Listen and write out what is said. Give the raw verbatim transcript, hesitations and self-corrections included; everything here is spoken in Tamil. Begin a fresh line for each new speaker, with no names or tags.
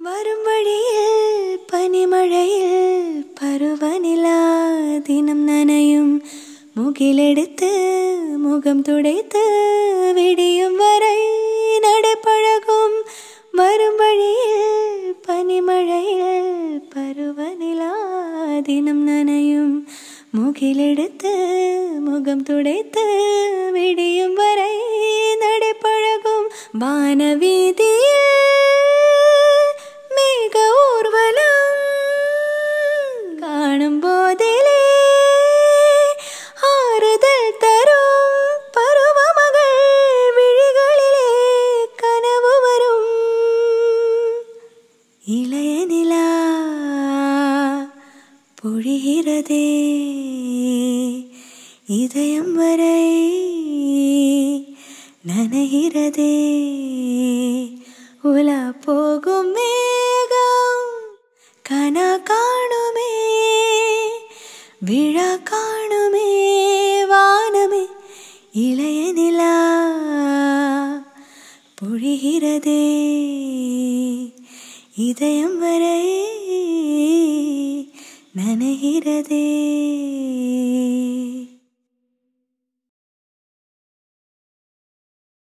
வரும் வழியில் பனிமழையில் பருவநிலா தினம் நனையும் முகிலெடுத்து முகம் துடைத்து விடியும் வரை நடைபழகும். வரும் வழியில் பனிமழையில் பருவநிலா தினம் நனையும் முகிலெடுத்து முகம் துடைத்து விடியும் வரை நடைபழகும். வானவீதியில் மேக ஊர்வலம் காணும் போதிலே ஆறுதல் தரும் பருவமகள் விழிகளிலே கனவு வரும். இளைய நிலா பொழிகிறதே இதயம் வரை நனைகிறதே. உலா போகும் மேகம் கனா காணுமே விழா காணுமே வானமே. இளைய நிலா பொழிகிறதே இதயம் வரை நனைகிறதே.